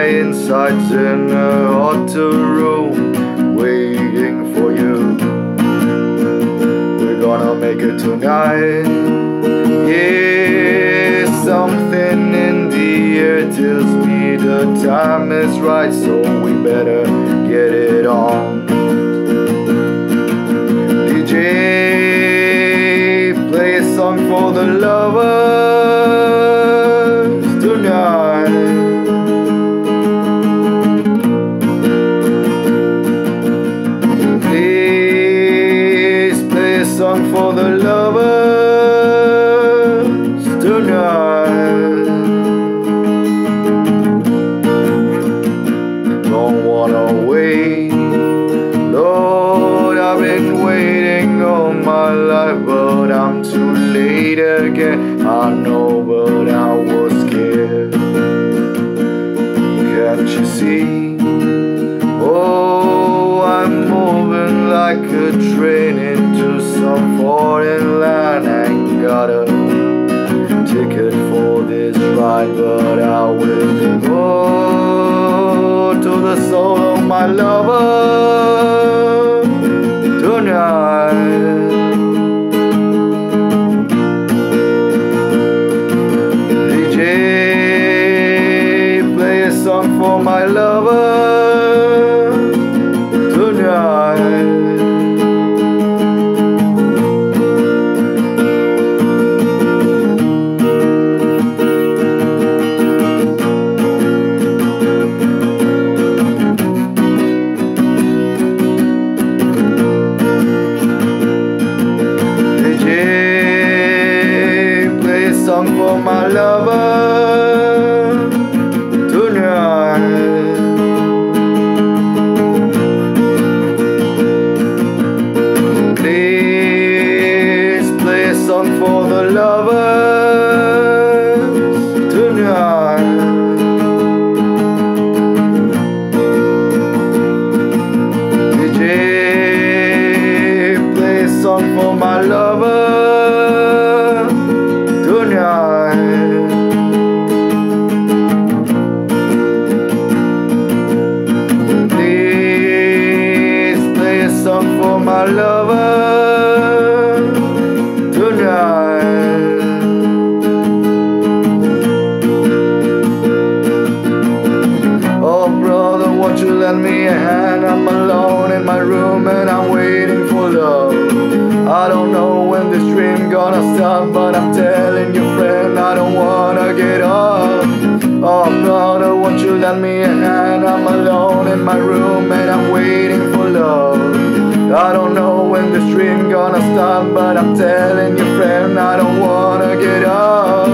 insides in a hotel room, waiting for you. We're gonna make it tonight. Yeah, something in the air tells me the time is right, so we better get it on. DJ, play a song for the lovers tonight. Please play a song for the lovers tonight. Don't wanna wait, Lord, I've been waiting all my life, but I'm too late again. I know, but I was scared. Can't you see? Oh, I'm moving like a train into some foreign land. Ain't got a ticket for this ride, but I will go to the soul of my lover tonight. DJ, play a song for my lover tonight. Song for my lover tonight. Please play a song for the lovers tonight. DJ, play a song for my lover tonight. Please play a song for my lover tonight. Oh brother, won't you lend me a hand? I'm alone in my room and I'm waiting for love. I don't know when this dream gonna stop, but I'm telling you friend, I don't wanna get up. Oh brother, won't you lend me a hand? I'm alone in my room and I'm waiting for love. I don't know when this dream gonna stop, but I'm telling you friend, I don't wanna get up.